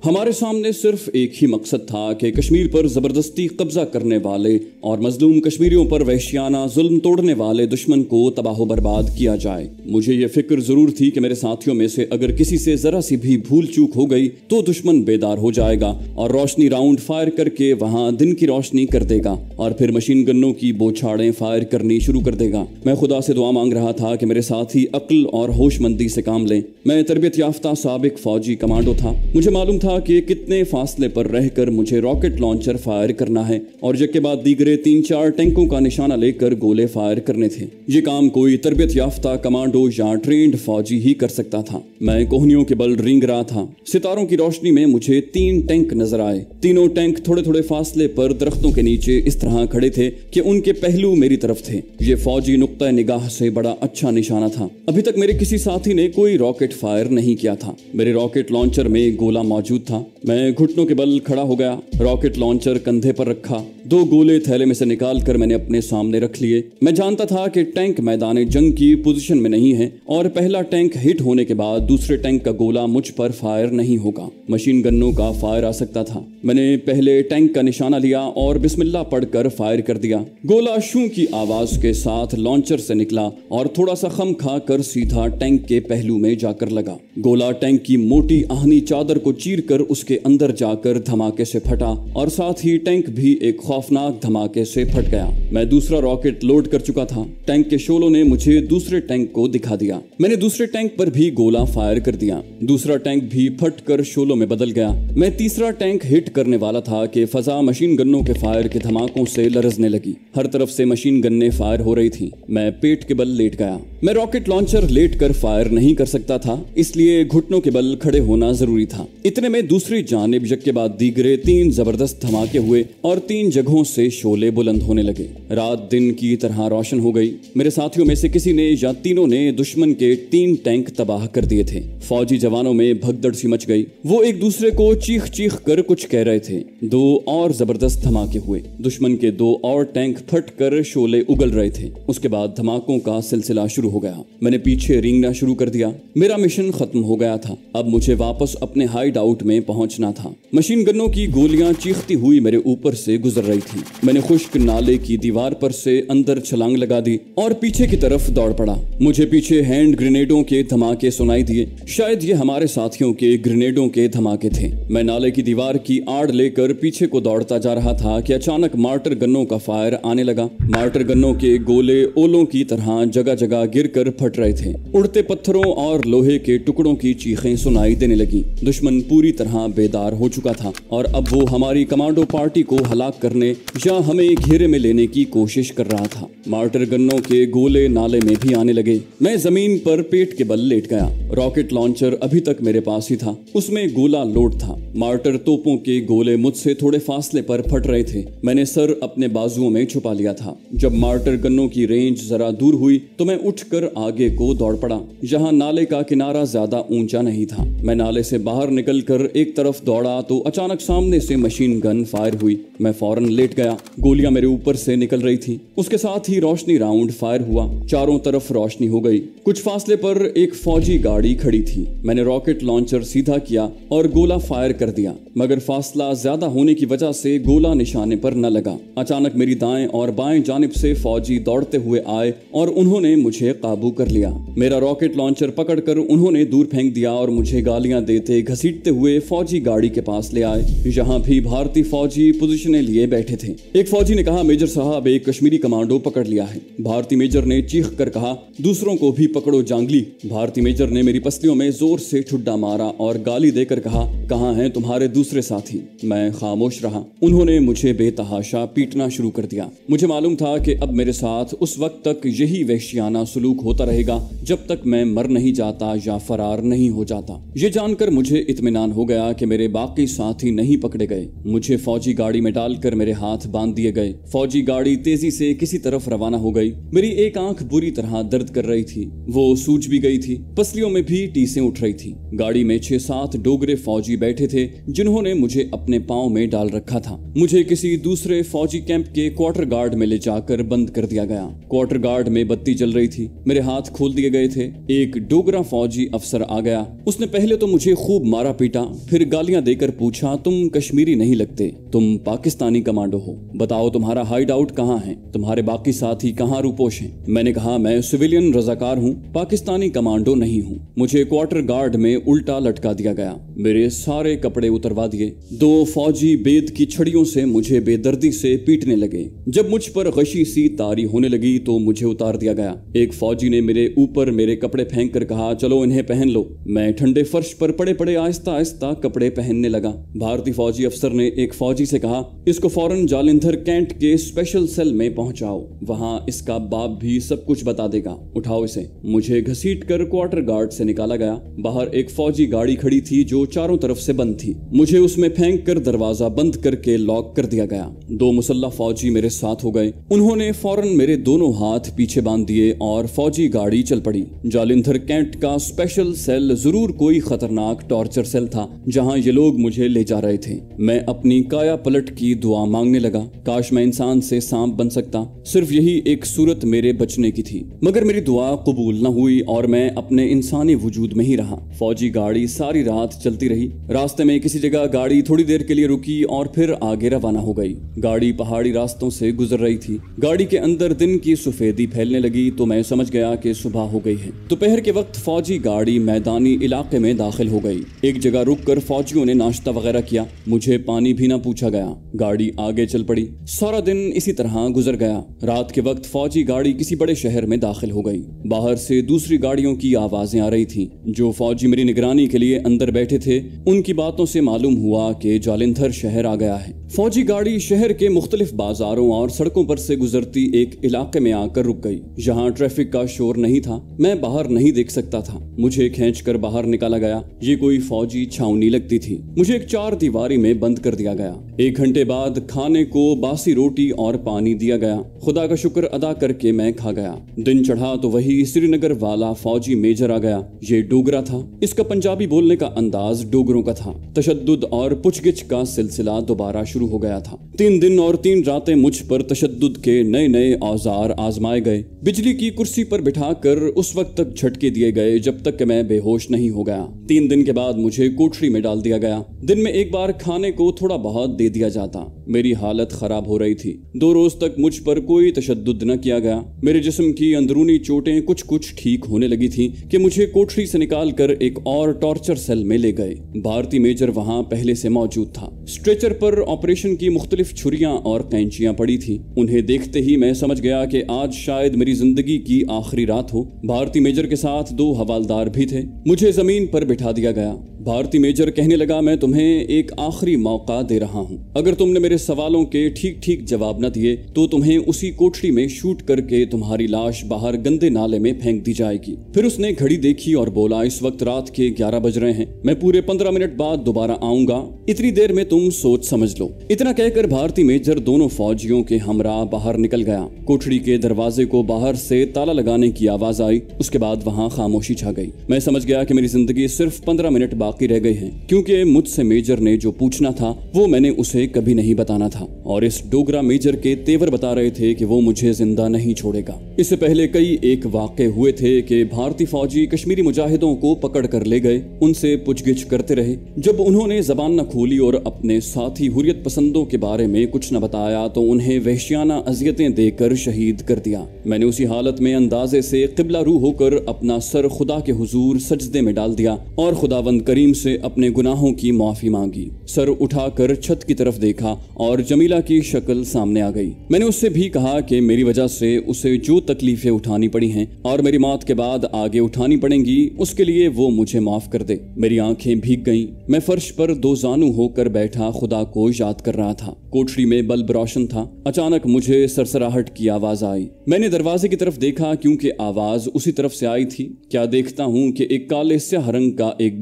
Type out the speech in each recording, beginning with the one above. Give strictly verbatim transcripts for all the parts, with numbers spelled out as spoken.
हमारे सामने सिर्फ एक ही मकसद था कि कश्मीर पर जबरदस्ती कब्जा करने वाले और मजलूम कश्मीरियों पर वहशियाना जुल्म तोड़ने वाले दुश्मन को तबाह बर्बाद किया जाए। मुझे ये फिक्र जरूर थी कि मेरे साथियों में से अगर किसी से जरा सी भी भूल चूक हो गई तो दुश्मन बेदार हो जाएगा और रोशनी राउंड फायर करके वहां दिन की रोशनी कर देगा और फिर मशीन गन्नों की बौछारें फायर करनी शुरू कर देगा। मैं खुदा से दुआ मांग रहा था कि मेरे साथी अक्ल और होशमंदी से काम लें। मैं तरबियत याफ्ता साबिक फौजी कमांडो था। मुझे मालूम था कि कितने फासले पर रहकर मुझे रॉकेट लॉन्चर फायर करना है और एक के बाद दीगरे तीन चार टैंकों का निशाना लेकर गोले फायर करने थे। ये काम कोई तरबियत याफ्ता कमांडो या ट्रेंड फौजी ही कर सकता था। मैं कोहनियों के बल रेंग रहा था। सितारों की रोशनी में मुझे तीन टैंक नजर आए। तीनों टैंक थोड़े थोड़े फासले पर दरख्तों के नीचे इस तरह खड़े थे कि उनके पहलू मेरी तरफ थे। ये फौजी नुक्ता निगाह से बड़ा अच्छा निशाना था। अभी तक मेरे किसी साथी ने कोई रॉकेट फायर नहीं किया था। मेरे रॉकेट लॉन्चर में गोला मौजूद था। मैं घुटनों के बल खड़ा हो गया, रॉकेट लॉन्चर कंधे पर रखा, दो गोले थैले में से निकाल कर मैंने अपने सामने रख लिए। मैं जानता था कि टैंक मैदान जंग की पोजीशन में नहीं है और पहला टैंक हिट होने के बाद दूसरे टैंक का गोला मुझ पर फायर नहीं होगा। मशीन गन्नों का फायर आ सकता था। मैंने पहले टैंक का निशाना लिया और बिस्मिल्लाह पढ़कर फायर कर दिया। गोला शू की आवाज के साथ लॉन्चर से निकला और थोड़ा सा खम खा कर सीधा टैंक के पहलू में जाकर लगा। गोला टैंक की मोटी आहनी चादर को चीर कर उसके अंदर जाकर धमाके से फटा और साथ ही टैंक भी एक खौफनाक धमाके से फट गया। मैं दूसरा रॉकेट लोड कर चुका था। टैंक के शोलों ने मुझे दूसरे टैंक को दिखा दिया। मैंने दूसरे टैंक पर भी गोला फायर कर दिया। दूसरा टैंक भी फट कर शोलों में बदल गया। मैं तीसरा टैंक हिट करने वाला था कि फजा मशीन गन्नों के फायर के धमाकों से लरजने लगी। हर तरफ से मशीन गन्नें फायर हो रही थी। मैं पेट के बल लेट गया। मैं रॉकेट लॉन्चर लेट कर फायर नहीं कर सकता था, इसलिए घुटनों के बल खड़े होना जरूरी था। इतने में दूसरी जानिब यक के बाद दीगरे तीन जबरदस्त धमाके हुए और तीन जगहों से शोले बुलंद होने लगे। रात दिन की तरह रोशन हो गई। मेरे साथियों में से किसी ने या तीनों ने दुश्मन के तीन टैंक तबाह कर दिए थे। फौजी जवानों में भगदड़ सी मच गई। वो एक दूसरे को चीख चीख कर कुछ कह रहे थे। दो और जबरदस्त धमाके हुए। दुश्मन के दो और टैंक फट कर शोले उगल रहे थे। उसके बाद धमाकों का सिलसिला शुरू हो गया। मैंने पीछे रेंगना शुरू कर दिया। मेरा मिशन खत्म हो गया था। अब मुझे वापस अपने हाइड आउट में पहुंचना था। मशीन गन्नों की गोलियां चीखती हुई मेरे ऊपर से गुजर रही थी। मैंने खुश्क नाले की दीवार पर से अंदर छलांग लगा दी और पीछे की तरफ दौड़ पड़ा। मुझे पीछे हैंड ग्रेनेडों के धमाके सुनाई दिए। शायद ये हमारे साथियों के ग्रेनेडों के धमाके थे। मैं नाले की दीवार की आड़ लेकर पीछे को दौड़ता जा रहा था कि अचानक मार्टर गन्नों का फायर आने लगा। मार्टर गन्नों के गोले ओलों की तरह जगह जगह गिर कर फट रहे थे। उड़ते पत्थरों और लोहे के टुकड़ों की चीखें सुनाई देने लगी। दुश्मन पूरी तरह बेदार हो चुका था और अब वो हमारी कमांडो पार्टी को हलाक करने या हमें घेरे में लेने की कोशिश कर रहा था। मार्टर गन्नों के गोले नाले में भी आने लगे। मैं जमीन पर पेट के बल लेट गया। रॉकेट लॉन्चर अभी तक मेरे पास ही था। उसमें गोला लोड था। मार्टर तोपों के गोले मुझसे थोड़े फासले पर फट रहे थे। मैंने सर अपने बाजुओं में छुपा लिया था। जब मार्टर गन्नों की रेंज जरा दूर हुई तो मैं उठकर आगे को दौड़ पड़ा। यहाँ नाले का किनारा ज्यादा ऊंचा नहीं था। मैं नाले से बाहर निकलकर एक तरफ दौड़ा तो अचानक सामने से मशीन गन फायर हुई। मैं फौरन लेट गया। गोलियां मेरे ऊपर से निकल रही थी। उसके साथ ही रोशनी राउंड फायर हुआ। चारों तरफ रोशनी हो गई। कुछ फासले पर एक फौजी गाड़ी खड़ी थी। मैंने रॉकेट लॉन्चर सीधा किया और गोला फायर कर दिया, मगर फासला ज्यादा होने की वजह से गोला निशाने पर न लगा। अचानक मेरी दाएं और बाएं जानिब से फौजी दौड़ते हुए आए और उन्होंने मुझे काबू कर लिया। मेरा रॉकेट लॉन्चर पकड़कर उन्होंने दूर फेंक दिया और मुझे गालियां देते घसीटते हुए फौजी गाड़ी के पास ले आए। यहाँ भी भारतीय फौजी पोजीशनें लिए बैठे थे। एक फौजी ने कहा, मेजर साहब, एक कश्मीरी कमांडो पकड़ लिया है। भारतीय मेजर ने चीख कर कहा, दूसरों को भी पकड़ो जांगली। भारतीय मेजर ने मेरी पसलियों में जोर से ठुड्डा मारा और गाली देकर कहा, कहाँ हैं तुम्हारे दूसरे साथी? मैं खामोश रहा। उन्होंने मुझे बेतहाशा पीटना शुरू कर दिया। मुझे मालूम था कि अब मेरे साथ उस वक्त तक यही वहशियाना सुलूक होता रहेगा जब तक मैं मर नहीं जाता या फरार नहीं हो जाता। ये जानकर मुझे इत्मीनान हो गया कि मेरे बाकी साथी नहीं पकड़े गए। मुझे फौजी गाड़ी में डालकर मेरे मेरे हाथ बांध दिए गए। फौजी गाड़ी तेजी से किसी तरफ रवाना हो गई। मेरी एक आंख बुरी तरह दर्द कर रही थी, वो सूज भी गई थी, पसलियों में भी टीसें उठ रही थी। गाड़ी में छह सात डोगरे फौजी बैठे थे जिन्होंने मुझे अपने पांव में डाल रखा था। मुझे किसी दूसरे फौजी कैंप के क्वार्टर गार्ड में ले जाकर बंद कर दिया गया। क्वार्टर गार्ड में बत्ती जल रही थी, मेरे हाथ खोल दिए गए थे। एक डोगरा फौजी अफसर आ गया। उसने पहले तो मुझे खूब मारा पीटा, फिर गालियां देकर पूछा, तुम कश्मीरी नहीं लगते, तुम पाकिस्तानी कमांडो हो, बताओ तुम्हारा हाइड आउट कहाँ है, तुम्हारे बाकी साथी कहाँ रूपोश हैं? मैंने कहा, मैं सिविलियन रजाकार हूँ, पाकिस्तानी कमांडो नहीं हूँ। मुझे क्वार्टर गार्ड में उल्टा लटका दिया गया, मेरे सारे कपड़े उतरवा दिए। दो फौजी बेद की छड़ियों से मुझे बेदर्दी से पीटने लगे। जब मुझ पर गशी सी तारी होने लगी तो मुझे उतार दिया गया। एक फौजी ने मेरे ऊपर मेरे कपड़े फेंक कर कहा, चलो इन्हें पहन लो। मैं ठंडे फर्श पर पड़े पड़े आहिस्ता आहिस्ता कपड़े पहनने लगा। भारतीय फौजी अफसर ने एक फौजी से कहा, इसको फौरन जालिंधर कैंट के स्पेशल सेल में पहुंचाओ, वहां इसका बाप भी सब कुछ बता देगा, उठाओ इसे। मुझे घसीट कर क्वार्टर गार्ड से निकाला गया। बाहर एक फौजी गाड़ी खड़ी थी जो चारों तरफ से बंद थी। मुझे उसमें फेंक कर दरवाजा बंद करके लॉक कर दिया गया। दो मुसल्ला फौजी मेरे साथ हो गए। उन्होंने फौरन मेरे दोनों हाथ पीछे बांध दिए और फौजी गाड़ी चल पड़ी। जालिंधर कैंट का स्पेशल सेल जरूर कोई खतरनाक टॉर्चर सेल था जहां ये लोग मुझे ले जा रहे थे। मैं अपनी काया पलट की दुआ मांगने लगा, काश मैं इंसान से सांप बन सकता, सिर्फ यही एक सूरत मेरे बचने की थी। मगर मेरी दुआ कबूल न हुई और मैं अपने इंसानी वजूद में ही रहा। फौजी गाड़ी सारी रात चलती रही। रास्ते में किसी जगह गाड़ी थोड़ी देर के लिए रुकी और फिर आगे रवाना हो गई। गाड़ी पहाड़ी रास्तों से गुजर रही थी। गाड़ी के अंदर दिन की सफेदी फैलने लगी तो मैं समझ गया कि सुबह हो गई है। दोपहर के वक्त फौजी गाड़ी मैदानी इलाके में दाखिल हो गई। एक जगह रुककर फौजियों ने नाश्ता वगैरह किया। मुझे पानी भी न पूछा गया। गाड़ी आगे चल पड़ी। सारा दिन इसी तरह गुजर गया। रात के वक्त फौजी गाड़ी किसी बड़े शहर में दाखिल हो गई। बाहर से दूसरी गाड़ियों की आवाजें आ रही थी। जो फौजी मेरी निगरानी के लिए अंदर बैठे थे उनकी बातों से मालूम हुआ कि जालिंधर शहर आ गया है। फौजी गाड़ी शहर के मुख्तलिफ बाजारों और सड़कों पर से गुजरती एक इलाके में आकर रुक गई जहां ट्रैफिक का शोर नहीं था। मैं बाहर नहीं देख सकता था। मुझे खींचकर बाहर निकाला गया। ये कोई फौजी छावनी लगती थी। मुझे एक चार दीवारी में बंद कर दिया गया। एक घंटे बाद खाने को बासी रोटी और पानी दिया गया। खुदा का शुक्र अदा करके मैं खा गया। दिन चढ़ा तो वही श्रीनगर वाला फौजी मेजर आ गया। ये डोगरा था। इसका पंजाबी बोलने का अंदाज डोगरों का था। तशद्दुद और पुछगिछ का सिलसिला दोबारा शुरू हो गया था। तीन दिन और तीन रातें मुझ पर तशद्दुद के नए नए औजार आजमाए गए। बिजली की कुर्सी पर बिठाकर उस वक्त तक झटके दिए गए जब तक कि मैं बेहोश नहीं हो गया। तीन दिन के बाद मुझे कोठरी में डाल दिया गया। दिन में एक बार खाने को थोड़ा बहुत दे दिया जाता। मेरी हालत खराब हो रही थी। दो रोज तक मुझ पर कोई तशद्दुद न किया गया। मेरे जिस्म की अंदरूनी चोटें कुछ कुछ ठीक होने लगी थी कि मुझे कोठरी से निकाल कर एक और टॉर्चर सेल में ले गए। भारतीय मेजर वहां पहले से मौजूद था। स्ट्रेचर पर ऑपरेशन की मुख्तलिफ छुरियां और कैंचियां पड़ी थी। उन्हें देखते ही मैं समझ गया कि आज शायद मेरी जिंदगी की आखिरी रात हो। भारतीय मेजर के साथ दो हवालदार भी थे। मुझे जमीन पर बिठा दिया गया। भारतीय मेजर कहने लगा, मैं तुम्हें एक आखिरी मौका दे रहा हूं। अगर तुमने मेरे सवालों के ठीक ठीक जवाब न दिए तो तुम्हें उसी कोठरी में शूट करके तुम्हारी लाश बाहर गंदे नाले में फेंक दी जाएगी। फिर उसने घड़ी देखी और बोला, इस वक्त रात के ग्यारह बज रहे हैं। मैं पूरे पंद्रह मिनट बाद दोबारा आऊंगा। इतनी देर में तुम सोच समझ लो। इतना कहकर भारतीय मेजर दोनों फौजियों के हमरा बाहर निकल गया। कोठरी के दरवाजे को बाहर से ताला लगाने की आवाज आई। उसके बाद वहां खामोशी छा गई। मैं समझ गया कि मेरी जिंदगी सिर्फ पंद्रह मिनट बाकी रह गई है, क्योंकि मुझसे मेजर ने जो पूछना था वो मैंने उसे कभी नहीं बताना था और इस डोगरा मेजर के तेवर बता रहे थे कि वो मुझे जिंदा नहीं छोड़ेगा। इससे पहले कई एक वाक़े हुए थे कि भारतीय फौजी कश्मीरी मुजाहिदों को पकड़ कर ले गए। उनसे पूछगिछ करते रहे। जब उन्होंने जबान न खोली और अपने साथी हुर्रियत पसंदों के बारे में कुछ न बताया तो उन्हें वहशियाना अजियतें देकर शहीद कर दिया। मैंने उसी हालत में अंदाजे से किबला रू होकर अपना सर खुदा के हुजूर सजदे में डाल दिया और खुदावंद करीम से अपने गुनाहों की माफी मांगी। सर उठाकर छत की तरफ देखा और जमीला की शक्ल सामने आ गई। मैंने उससे भी कहा कि मेरी वजह से उसे जो तकलीफें उठानी पड़ी हैं और मेरी मौत के बाद आगे उठानी पड़ेंगी उसके लिए वो मुझे माफ कर दे। मेरी आंखें भीग गईं। मैं फर्श पर दो जानू होकर बैठा खुदा को याद कर रहा था। कोठरी में बल्ब रोशन था। अचानक मुझे सरसराहट की आवाज आई। मैंने दरवाजे की तरफ देखा क्योंकि आवाज उसी तरफ से आई थी। क्या देखता हूँ कि एक काले स्याह रंग का एक बिच्छू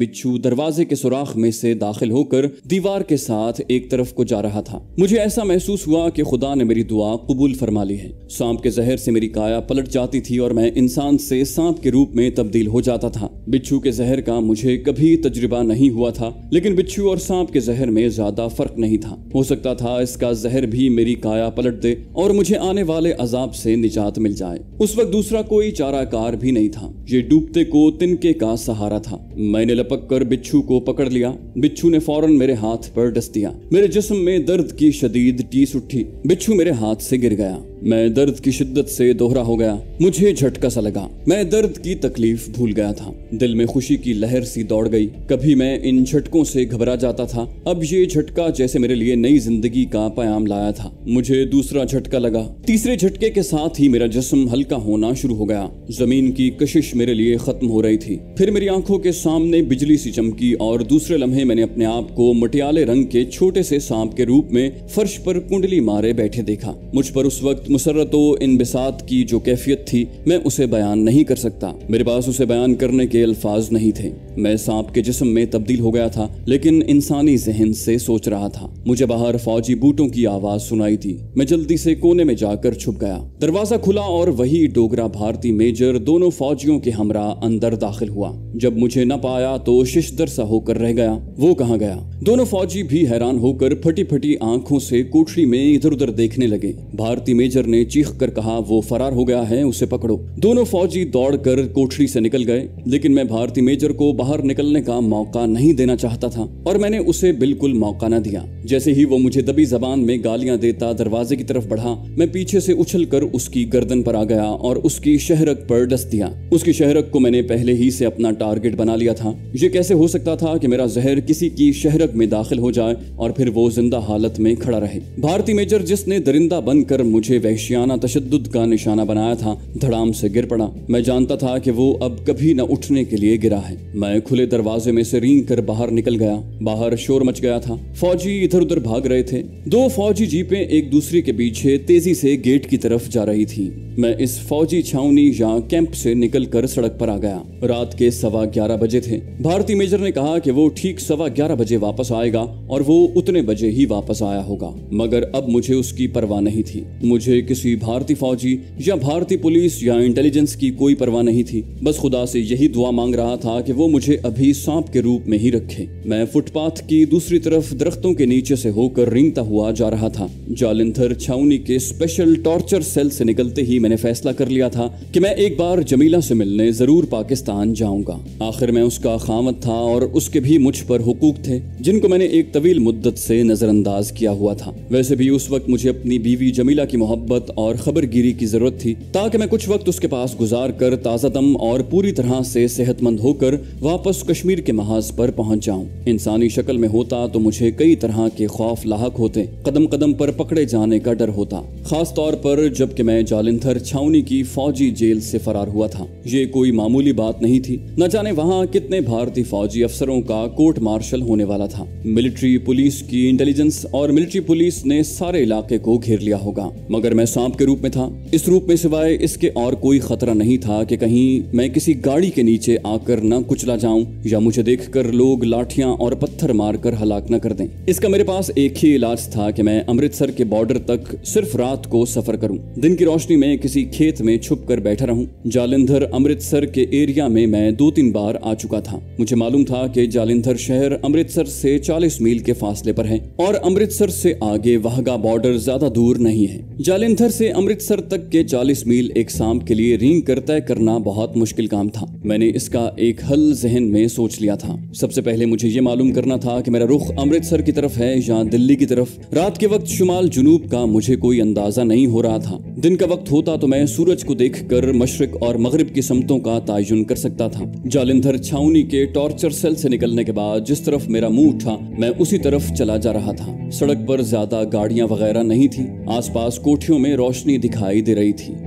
दरवाजे के सुराख में से दाखिल होकर दीवार के साथ एक तरफ को जा रहा था। मुझे ऐसा महसूस हुआ कि खुदा ने मेरी दुआ कबूल फरमा ली है। सांप के जहर से मेरी काया पलट जाती थी और मैं इंसान से सांप के रूप में तब्दील हो जाता था। बिच्छू के जहर का मुझे कभी तजुर्बा नहीं हुआ था, लेकिन बिच्छू और सांप के जहर में ज्यादा फर्क नहीं था। हो सकता था इसका जहर भी मेरी काया पलट दे और मुझे आने वाले अजाब से निजात मिल जाए। उस वक्त दूसरा कोई चाराकार भी नहीं था। ये डूबते को तिनके का सहारा था। मैंने लपक कर बिच्छू को पकड़ लिया। बिच्छू ने फौरन मेरे हाथ पर डस दिया। मेरे जिस्म में दर्द की शदीद टीस उठी। बिच्छू मेरे हाथ से गिर गया। मैं दर्द की शिद्दत से दोहरा हो गया। मुझे झटका सा लगा। मैं दर्द की तकलीफ भूल गया था। दिल में खुशी की लहर सी दौड़ गई। कभी मैं इन झटकों से घबरा जाता था, अब ये झटका जैसे मेरे लिए नई जिंदगी का पैगाम लाया था। मुझे दूसरा झटका लगा। तीसरे झटके के साथ ही मेरा जिस्म हल्का होना शुरू हो गया। जमीन की कशिश मेरे लिए खत्म हो रही थी। फिर मेरी आंखों के सामने बिजली सी चमकी और दूसरे लम्हे मैंने अपने आप को मटियाले रंग के छोटे से सांप के रूप में फर्श पर कुंडली मारे बैठे देखा। मुझ पर उस वक्त मुसर्रत व इनबिसात की जो कैफियत थी, मैं उसे बयान नहीं कर सकता। मेरे पास उसे बयान करने के अल्फाज नहीं थे। मैं सांप के जिस्म में तब्दील हो गया था, लेकिन इंसानी जहन से सोच रहा था। मुझे बाहर फौजी बूटों की आवाज सुनाई थी। मैं जल्दी से कोने में जाकर छुप गया। दरवाजा खुला और वही डोगरा भारतीय मेजर दोनों फौजियों के हमरा अंदर दाखिल हुआ। जब मुझे न पाया तो शिशदर सा होकर रह गया। वो कहाँ गया? दोनों फौजी भी हैरान होकर फटी फटी आंखों से कोठरी में इधर उधर देखने लगे। भारतीय मेजर ने चीख कर कहा, वो फरार हो गया है, उसे पकड़ो। दोनों फौजी दौड़कर कोठरी से निकल गए, लेकिन मैं भारतीय मेजर को बाहर निकलने का मौका नहीं देना चाहता था और मैंने उसे बिल्कुल मौका न दिया। जैसे ही वो मुझे दबी जबान में गालियां देता दरवाजे की तरफ बढ़ा, मैं पीछे से उछलकर उसकी गर्दन पर आ गया और उसकी शहरक पर डस दिया। उसकी शहरक को मैंने पहले ही से अपना टारगेट बना लिया था। ये कैसे हो सकता था कि मेरा जहर किसी की शहरक में दाखिल हो जाए और फिर वो जिंदा हालत में खड़ा रहे। भारतीय मेजर जिसने दरिंदा बनकर मुझे वहशियाना तशद्दुद का निशाना बनाया था, धड़ाम से गिर पड़ा। मैं जानता था कि वो अब कभी न उठने के लिए गिरा है। मैं खुले दरवाजे में से रेंग कर बाहर निकल गया। बाहर शोर मच गया था। फौजी इधर उधर भाग रहे थे। दो फौजी जीपें एक दूसरे के पीछे तेजी से गेट की तरफ जा रही थी। मैं इस फौजी छावनी या कैंप से निकलकर सड़क पर आ गया। रात के सवा ग्यारह बजे थे। भारतीय मेजर ने कहा कि वो ठीक सवा ग्यारह बजे वापस आएगा और वो उतने बजे ही वापस आया होगा, मगर अब मुझे उसकी परवाह नहीं थी। मुझे किसी भारतीय फौजी या भारतीय पुलिस या इंटेलिजेंस की कोई परवाह नहीं थी। बस खुदा से यही दुआ मांग रहा था कि वो मुझे अभी सांप के रूप में ही रखे। मैं फुटपाथ की दूसरी तरफ दरख्तों के नीचे से होकर रेंगता हुआ जा रहा था। जालिंधर छावनी के स्पेशल टॉर्चर सेल से निकलते ही मैंने फैसला कर लिया था कि मैं एक बार जमीला से मिलने जरूर पाकिस्तान जाऊंगा। आखिर मैं उसका खामत था और उसके भी मुझ पर हुकूक थे, जिनको मैंने एक तवील मुद्दत से नजरअंदाज किया हुआ था। वैसे भी उस वक्त मुझे अपनी बीवी जमीला की मोहब्बत और खबरगिरी की जरूरत थी, ताकि मैं कुछ वक्त उसके पास गुजार कर ताज़ा दम और पूरी तरह से सेहतमंद होकर वापस कश्मीर के महाज पर पहुंच जाऊं। इंसानी शक्ल में होता तो मुझे कई तरह के खौफ लाहक होते। कदम कदम पर पकड़े जाने का डर होता, खास तौर पर जबकि मैं जालिंधर छावनी की फौजी जेल से फरार हुआ था। ये कोई मामूली बात नहीं थी। न जाने वहाँ कितने भारतीय फौजी अफसरों का कोर्ट मार्शल होने वाला था। मिलिट्री पुलिस की इंटेलिजेंस और मिलिट्री पुलिस ने सारे इलाके को घेर लिया होगा, मगर मैं सांप के रूप में था। इस रूप में सिवाय इसके और कोई खतरा नहीं था कि कहीं मैं किसी गाड़ी के नीचे आकर न कुचला जाऊं या मुझे देखकर लोग लाठियां और पत्थर मारकर हलाक न कर दें। इसका मेरे पास एक ही इलाज था कि मैं अमृतसर के बॉर्डर तक सिर्फ रात को सफर करूं। दिन की रोशनी में किसी खेत में छुप कर बैठा रहूं। जालिंधर अमृतसर के एरिया में मैं दो तीन बार आ चुका था। मुझे मालूम था कि जालिंधर शहर अमृतसर से चालीस मील के फासले पर है और अमृतसर से आगे वाहगा बॉर्डर ज्यादा दूर नहीं है। जालिंधर से अमृतसर तक के चालीस मील एक सांप के लिए रेंग कर तय करना बहुत मुश्किल काम था। मैंने इसका एक हल जहन में सोच लिया था। सबसे पहले मुझे ये मालूम करना था कि मेरा रुख अमृतसर की तरफ है या दिल्ली की तरफ। रात के वक्त शुमाल जुनूब का मुझे कोई अंदाजा नहीं हो रहा था। दिन का वक्त होता तो मैं सूरज को देखकर मशरिक और मगरिब की समतों का तायुन कर सकता था। जालिंधर छावनी के टॉर्चर सेल से निकलने के बाद जिस तरफ मेरा मुंह उठा, मैं उसी तरफ चला जा रहा था। सड़क पर ज्यादा गाड़ियां वगैरह नहीं थी। आसपास कोठियों में रोशनी दिखाई दे रही थी।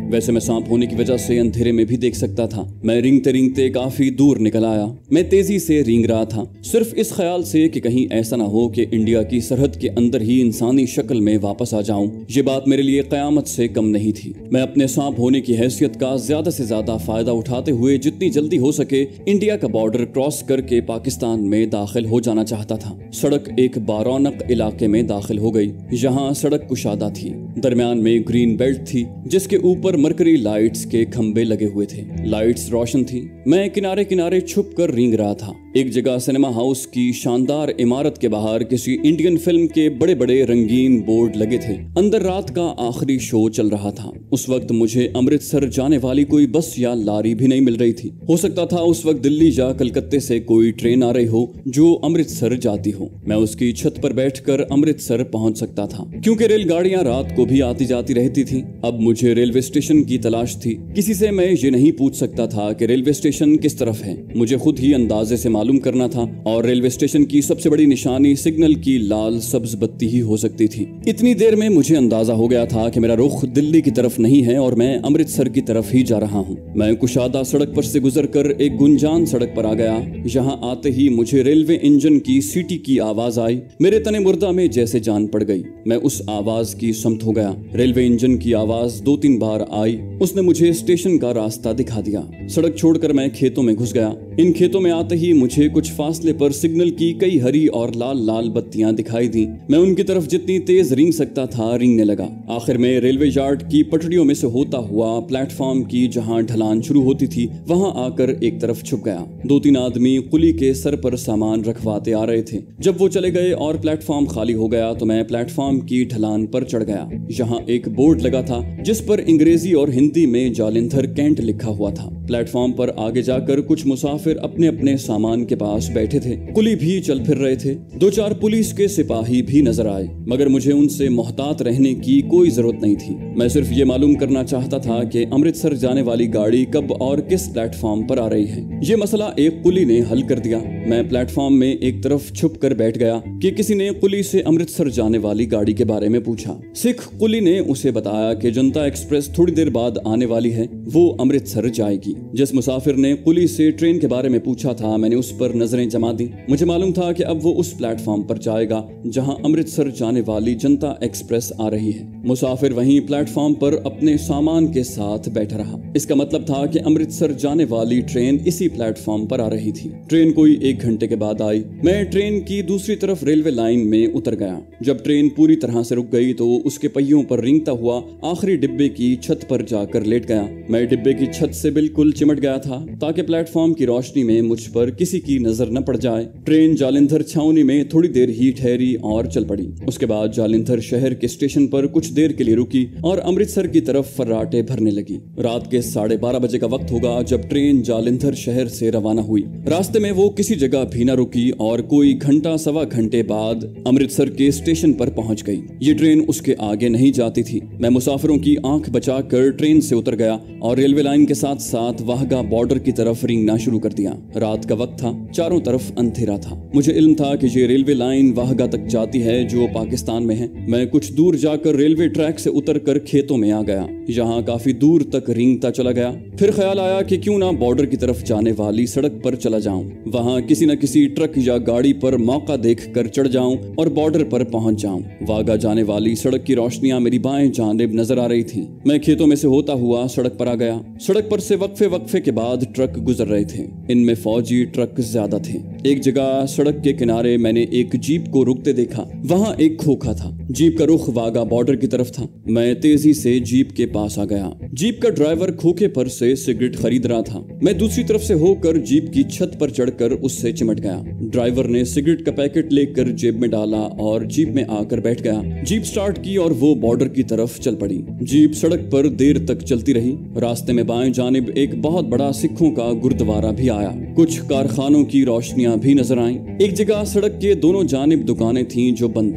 वैसे मैं सांप होने की वजह से अंधेरे में भी देख सकता था। मैं रेंगते रेंगते काफी दूर निकल आया। मैं तेजी से रेंग रहा था, सिर्फ इस ख्याल से कि कहीं ऐसा ना हो कि इंडिया की सरहद के अंदर ही इंसानी शक्ल में वापस आ जाऊं। ये बात मेरे लिए कयामत से कम नहीं थी। मैं अपने सांप होने की हैसियत का ज्यादा से ज्यादा फायदा उठाते हुए जितनी जल्दी हो सके इंडिया का बॉर्डर क्रॉस करके पाकिस्तान में दाखिल हो जाना चाहता था। सड़क एक बारौनक इलाके में दाखिल हो गई। यहाँ सड़क कुशादा थी, दरमियान में ग्रीन बेल्ट थी जिसके ऊपर मरकरी लाइट्स के खंबे लगे हुए थे। लाइट्स रोशन थी। मैं किनारे किनारे छुप कर रेंग रहा था। एक जगह सिनेमा हाउस की शानदार इमारत के बाहर किसी इंडियन फिल्म के बड़े बड़े रंगीन बोर्ड लगे थे। अंदर रात का आखिरी शो चल रहा था। उस वक्त मुझे अमृतसर जाने वाली कोई बस या लारी भी नहीं मिल रही थी। हो सकता था उस वक्त दिल्ली या कलकत्ते से कोई ट्रेन आ रही हो जो अमृतसर जाती हो। मैं उसकी छत पर बैठकर अमृतसर पहुंच सकता था, क्योंकि रेलगाड़ियां रात को भी आती जाती रहती थी। अब मुझे रेलवे स्टेशन की तलाश थी। किसी से मैं ये नहीं पूछ सकता था कि रेलवे स्टेशन किस तरफ है। मुझे खुद ही अंदाजे से मालूम करना था, और रेलवे स्टेशन की सबसे बड़ी निशानी सिग्नल की लाल सब्ज बत्ती ही हो सकती थी। इतनी देर में मुझे अंदाजा हो गया था कि मेरा रुख दिल्ली की तरफ नहीं है और मैं अमृतसर की तरफ ही जा रहा हूँ। मैं कुशादा सड़क पर से गुजरकर एक गुंजान सड़क पर आ गया। यहाँ आते ही मुझे रेलवे इंजन की सीटी की आवाज आई। मेरे तने मुर्दा में जैसे जान पड़ गई। मैं उस आवाज की समत हो गया। रेलवे इंजन की आवाज दो तीन बार आई। उसने मुझे स्टेशन का रास्ता दिखा दिया। सड़क छोड़कर मैं खेतों में घुस गया। इन खेतों में आते ही मुझे कुछ फासले पर सिग्नल की कई हरी और लाल लाल बत्तियां दिखाई दी। मैं उनकी तरफ जितनी तेज रेंग सकता था रेंगने लगा। आखिर में रेलवे यार्ड की पटरियों में से होता हुआ प्लेटफॉर्म की जहां ढलान शुरू होती थी वहां आकर एक तरफ छुप गया। दो तीन आदमी कुली के सर पर सामान रखवाते आ रहे थे। जब वो चले गए और प्लेटफॉर्म खाली हो गया तो मैं प्लेटफॉर्म की ढलान पर चढ़ गया। यहाँ एक बोर्ड लगा था जिस पर अंग्रेजी और हिंदी में जालिंधर कैंट लिखा हुआ था। प्लेटफॉर्म पर आगे जाकर कुछ मुसाफिर अपने अपने सामान के पास बैठे थे। कुली भी चल फिर रहे थे। दो चार पुलिस के सिपाही भी नजर आए, मगर मुझे उनसे मोहतात रहने की कोई जरूरत नहीं थी। मैं सिर्फ ये मालूम करना चाहता था कि अमृतसर जाने वाली गाड़ी कब और किस प्लेटफॉर्म पर आ रही है। ये मसला एक कुली ने हल कर दिया। मैं प्लेटफॉर्म में एक तरफ छुप कर बैठ गया कि किसी ने कुली से अमृतसर जाने वाली गाड़ी के बारे में पूछा। सिख कुली ने उसे बताया कि जनता एक्सप्रेस थोड़ी देर बाद आने वाली है, वो अमृतसर जाएगी। जिस मुसाफिर ने कुली से ट्रेन के बारे में पूछा था मैंने उस पर नजरें जमा दी। मुझे मालूम था कि अब वो उस प्लेटफॉर्म पर जाएगा जहां अमृतसर जाने वाली जनता एक्सप्रेस आ रही है। मुसाफिर वहीं प्लेटफॉर्म पर अपने सामान के साथ बैठा रहा। इसका मतलब था कि अमृतसर जाने वाली ट्रेन इसी प्लेटफॉर्म पर आ रही थी। ट्रेन कोई एक घंटे के बाद आई। मैं ट्रेन की दूसरी तरफ रेलवे लाइन में उतर गया। जब ट्रेन पूरी तरह से रुक गई तो उसके पहियों पर रेंगता हुआ आखिरी डिब्बे की छत पर जाकर लेट गया। मैं डिब्बे की छत से बिल्कुल चिमट गया था ताकि प्लेटफॉर्म की रोशनी में मुझ पर किसी की नजर न पड़ जाए। ट्रेन जालिंधर छावनी में थोड़ी देर ही ठहरी और चल पड़ी। उसके बाद जालिंधर शहर के स्टेशन पर कुछ देर के लिए रुकी और अमृतसर की तरफ फर्राटे भरने लगी। रात के साढ़े बारह बजे का वक्त होगा जब ट्रेन जालिंधर शहर से रवाना हुई। रास्ते में वो किसी जगह भी न रुकी और कोई घंटा सवा घंटे बाद अमृतसर के स्टेशन पर पहुंच गई। ये ट्रेन उसके आगे नहीं जाती थी। मैं मुसाफिरों की आंख बचाकर ट्रेन से उतर गया और रेलवे लाइन के साथ साथ वाहगा बॉर्डर की तरफ रेंगना शुरू कर दिया। रात का वक्त था, चारों तरफ अंधेरा था। मुझे इल्म था कि ये रेलवे लाइन वाहगा तक जाती है जो पाकिस्तान में है। मैं कुछ दूर जाकर रेलवे ट्रैक से उतरकर खेतों में आ गया। यहाँ काफी दूर तक रेंगता चला गया। फिर ख्याल आया कि क्यों ना बॉर्डर की तरफ जाने वाली सड़क पर चला जाऊं। वहाँ किसी न किसी ट्रक या गाड़ी पर मौका देख कर चढ़ जाऊं और बॉर्डर पर पहुंच जाऊं। वाहगा जाने वाली सड़क की रोशनियां मेरी बाएं जानिब नजर आ रही थी। मैं खेतों में से होता हुआ सड़क पर आ गया। सड़क पर से वक्फे वक्फे के बाद ट्रक गुजर रहे थे। इनमें फौजी ट्रक ज्यादा थे। एक जगह सड़क के किनारे मैंने एक जीप को रुकते देखा। वहाँ एक खोखा था। जीप का रुख वाघा बॉर्डर की तरफ था। मैं तेजी से जीप के पास आ गया। जीप का ड्राइवर खोखे पर से सिगरेट खरीद रहा था। मैं दूसरी तरफ से होकर जीप की छत पर चढ़कर उससे चिमट गया। ड्राइवर ने सिगरेट का पैकेट लेकर जेब में डाला और जीप में आकर बैठ गया। जीप स्टार्ट की और वो बॉर्डर की तरफ चल पड़ी। जीप सड़क पर देर तक चलती रही। रास्ते में बाएं जानिब एक बहुत बड़ा सिखों का गुरुद्वारा भी आया। कुछ कारखानों की रोशनियां भी नजर आईं। एक जगह सड़क के दोनों जानिब दुकानें थीं जो बंद थीं।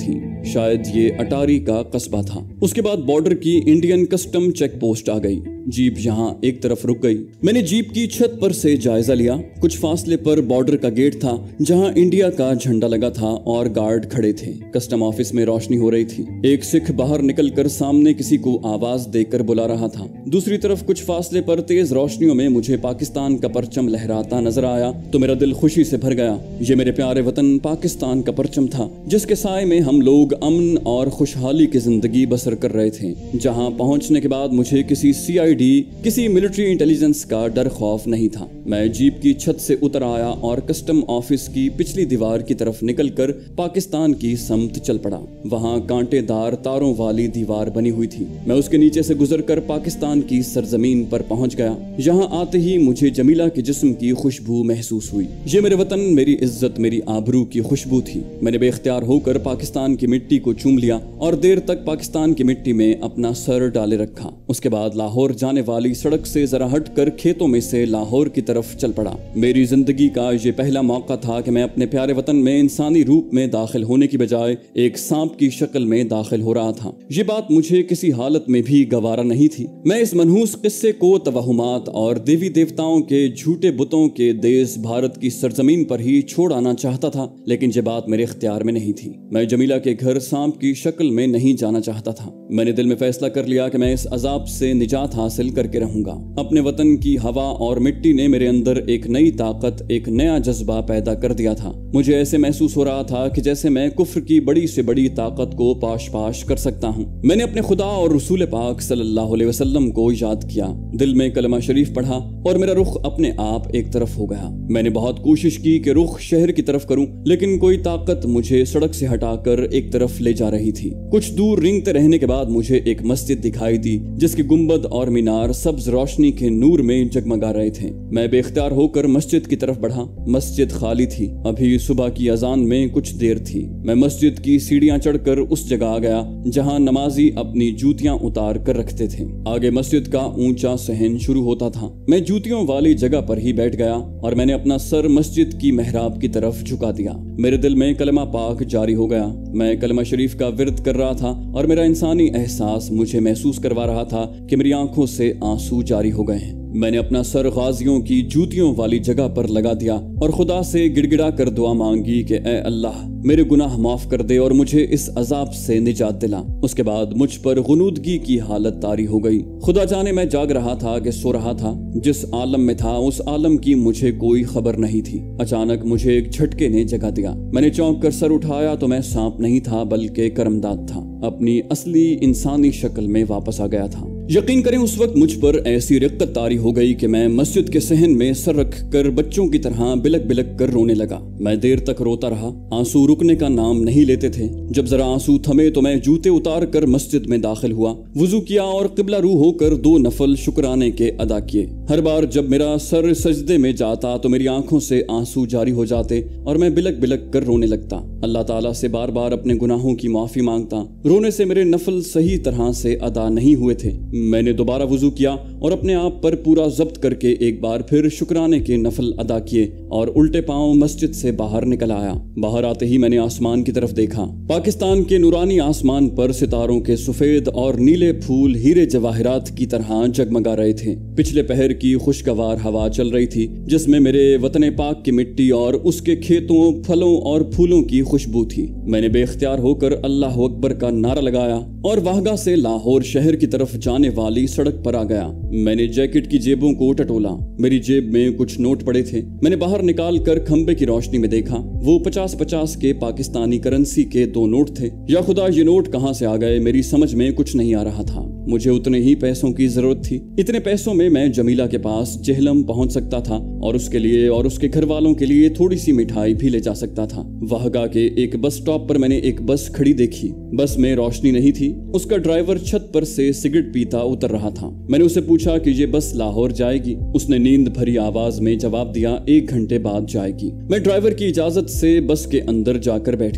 शायद ये अटारी का कस्बा था। उसके बाद बॉर्डर की इंडियन कस्टम चेक पोस्ट आ गई। जीप यहाँ एक तरफ रुक गई। मैंने जीप की छत पर से जायजा लिया। कुछ फासले पर बॉर्डर का गेट था जहाँ इंडिया का झंडा लगा था और गार्ड खड़े थे। कस्टम ऑफिस में रोशनी हो रही थी। एक सिख बाहर निकलकर सामने किसी को आवाज देकर बुला रहा था। दूसरी तरफ कुछ फासले पर तेज रोशनियों में मुझे पाकिस्तान का परचम लहराता नजर आया तो मेरा दिल खुशी से भर गया। ये मेरे प्यारे वतन पाकिस्तान का परचम था जिसके साए में हम लोग अमन और खुशहाली की जिंदगी बसर कर रहे थे। जहाँ पहुँचने के बाद मुझे किसी सी आई डी किसी मिलिट्री इंटेलिजेंस का डर खौफ नहीं था। मैं जीप की छत से उतर आया और कस्टम ऑफिस की पिछली दीवार की तरफ निकलकर पाकिस्तान की समत चल पड़ा। वहाँ कांटेदार तारों वाली दीवार बनी हुई थी। मैं उसके नीचे से गुजरकर पाकिस्तान की सरजमीन पर पहुंच गया। यहाँ आते ही मुझे जमीला के जिस्म की खुशबू महसूस हुई। ये मेरे वतन, मेरी इज्जत, मेरी आबरू की खुशबू थी। मैंने बेख्तियार होकर पाकिस्तान की मिट्टी को चूम लिया और देर तक पाकिस्तान की मिट्टी में अपना सर डाले रखा। उसके बाद लाहौर जाने वाली सड़क से जरा हटकर खेतों में से लाहौर की तरफ चल पड़ा। मेरी जिंदगी का ये पहला मौका था कि मैं अपने प्यारे वतन में इंसानी रूप में दाखिल होने की बजाय एक सांप की शक्ल में दाखिल हो रहा था। ये बात मुझे किसी हालत में भी गवारा नहीं थी। मैं इस मनहूस किस्से को तवहुमात और देवी देवताओं के झूठे बुतों के देश भारत की सरजमीन पर ही छोड़ आना चाहता था, लेकिन ये बात मेरे इख्तियार में नहीं थी। मैं जमीला के घर सांप की शक्ल में नहीं जाना चाहता था। मैंने दिल में फैसला कर लिया कि मैं इस अजाब से निजात हासिल करके रहूंगा। अपने वतन की हवा और मिट्टी ने मेरे अंदर एक नई ताकत, एक नया जज्बा पैदा कर दिया था। मुझे ऐसे महसूस हो रहा था कि जैसे मैं कुफ्र की बड़ी से बड़ी ताकत को पाश पाश कर सकता हूँ। मैंने अपने खुदा और रसूल पाक सल्लल्लाहु अलैहि वसल्लम को याद किया, दिल में कलमा शरीफ पढ़ा और मेरा रुख अपने आप एक तरफ हो गया। मैंने बहुत कोशिश की कि रुख शहर की तरफ करूं, लेकिन कोई ताकत मुझे सड़क से हटाकर एक तरफ ले जा रही थी। कुछ दूर रेंगते रहने के बाद मुझे एक मस्जिद दिखाई दी जिसके गुंबद और मीनार सब्ज रोशनी के नूर में जगमगा रहे थे। मैं बेख्तियार होकर मस्जिद की तरफ बढ़ा। मस्जिद खाली थी। अभी सुबह की अजान में कुछ देर थी। मैं मस्जिद की सीढ़ियां चढ़कर उस जगह आ गया जहां नमाजी अपनी जूतियां उतार कर रखते थे। आगे मस्जिद का ऊंचा सहन शुरू होता था। मैं जूतियों वाली जगह पर ही बैठ गया और मैंने अपना सर मस्जिद की मेहराब की तरफ झुका दिया। मेरे दिल में कलमा पाक जारी हो गया। मैं कलमा शरीफ का विर्द कर रहा था और मेरा इंसानी एहसास मुझे महसूस करवा रहा था कि मेरी आंखों से आंसू जारी हो गए हैं। मैंने अपना सर गाजियों की जूतियों वाली जगह पर लगा दिया और खुदा से गिड़गिड़ा कर दुआ मांगी कि ए अल्लाह, मेरे गुनाह माफ कर दे और मुझे इस अजाब से निजात दिला। उसके बाद मुझ पर गुनूदगी की हालत तारी हो गई। खुदा जाने मैं जाग रहा था कि सो रहा था। जिस आलम में था उस आलम की मुझे कोई खबर नहीं थी। अचानक मुझे एक झटके ने जगा दिया। मैंने चौंक कर सर उठाया तो मैं सांप नहीं था बल्कि करमदाद था। अपनी असली इंसानी शक्ल में वापस आ गया था। यकीन करें उस वक्त मुझ पर ऐसी रिक्कत तारी हो गई कि मैं मस्जिद के सहन में सर रख कर बच्चों की तरह बिलक बिलक कर रोने लगा। मैं देर तक रोता रहा। आंसू रुकने का नाम नहीं लेते थे। जब जरा आंसू थमे तो मैं जूते उतार कर मस्जिद में दाखिल हुआ, वुजू किया और किबला रू होकर दो नफल शुक्राने के अदा किए। हर बार जब मेरा सर सजदे में जाता तो मेरी आंखों से आंसू जारी हो जाते और मैं बिलक बिलक कर रोने लगता। अल्लाह ताला से बार बार अपने गुनाहों की माफी मांगता। रोने से मेरे नफल सही तरह से अदा नहीं हुए थे। मैंने दोबारा वुजू किया और अपने आप पर पूरा जब्त करके एक बार फिर शुक्राने के नफल अदा किए और उल्टे पांव मस्जिद से बाहर निकल आया। बाहर आते ही मैंने आसमान की तरफ देखा। पाकिस्तान के नूरानी आसमान पर सितारों के सफेद और नीले फूल हीरे जवाहरात की तरह जगमगा रहे थे। पिछले पहर की खुशगवार हवा चल रही थी जिसमें मेरे वतन पाक की मिट्टी और उसके खेतों, फलों और फूलों की खुशबू थी। मैंने बेख्तियार होकर अल्लाह अकबर का नारा लगाया और वाहगा से लाहौर शहर की तरफ जाने वाली सड़क पर आ गया। मैंने जैकेट की जेबों को टटोला। मेरी जेब में कुछ नोट पड़े थे। मैंने बाहर निकाल कर खंबे की रोशनी में देखा। वो पचास पचास के पाकिस्तानी करेंसी के दो नोट थे। या खुदा, ये नोट कहाँ से आ गए? मेरी समझ में कुछ नहीं आ रहा था। मुझे उतने ही पैसों की जरूरत थी। इतने पैसों में मैं जमीला के पास जेहलम पहुंच सकता था और उसके लिए और उसके घर वालों के लिए थोड़ी सी मिठाई भी ले जा सकता था। वाहगा के एक बस स्टॉप पर मैंने एक बस खड़ी देखी। बस में रोशनी नहीं थी। उसका ड्राइवर छत पर से सिगरेट पीता उतर रहा था। मैंने उसे पूछा कि ये बस लाहौर जाएगी? उसने नींद भरी आवाज में जवाब दिया, एक घंटे बाद जाएगी। मैं ड्राइवर की इजाजत से बस के अंदर जाकर बैठ गया।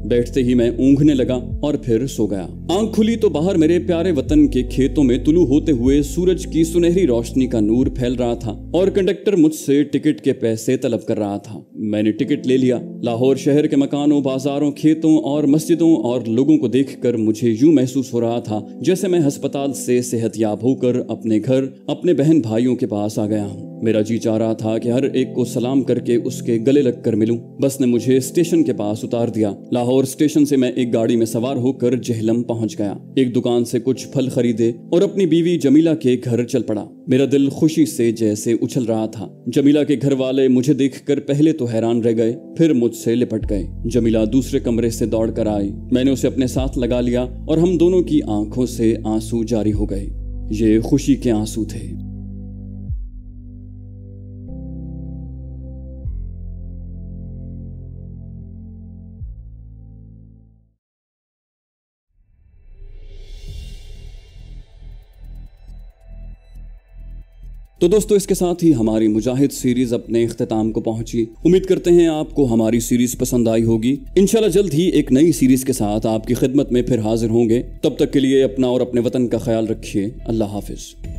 बैठते ही मैं ऊँघने लगा और फिर सो गया। आंख खुली तो बाहर मेरे प्यारे वतन के खेतों में तुलू होते हुए सूरज की सुनहरी रोशनी का नूर फैल रहा था और कंडक्टर मुझसे टिकट के पैसे तलब कर रहा था। मैंने टिकट ले लिया। लाहौर शहर के मकानों, बाजारों, खेतों और मस्जिदों और लोगों को देखकर मुझे यूं महसूस हो रहा था जैसे मैं अस्पताल से सेहतयाब होकर अपने घर, अपने बहन भाइयों के पास आ गया हूँ। मेरा जी चाह रहा था कि हर एक को सलाम करके उसके गले लगकर मिलूं। बस ने मुझे स्टेशन के पास उतार दिया। लाहौर स्टेशन से मैं एक गाड़ी में सवार होकर जहलम पहुंच गया। एक दुकान से कुछ फल खरीदे और अपनी बीवी जमीला के घर चल पड़ा। मेरा दिल खुशी से जैसे उछल रहा था। जमीला के घर वाले मुझे देखकर पहले तो हैरान रह गए, फिर मुझसे लिपट गए। जमीला दूसरे कमरे से दौड़ कर आई। मैंने उसे अपने साथ लगा लिया और हम दोनों की आंखों से आंसू जारी हो गए। ये खुशी के आंसू थे। तो दोस्तों, इसके साथ ही हमारी मुजाहिद सीरीज अपने इख्तिताम को पहुंची। उम्मीद करते हैं आपको हमारी सीरीज पसंद आई होगी। इंशाल्लाह जल्द ही एक नई सीरीज के साथ आपकी खिदमत में फिर हाजिर होंगे। तब तक के लिए अपना और अपने वतन का ख्याल रखिए। अल्लाह हाफिज।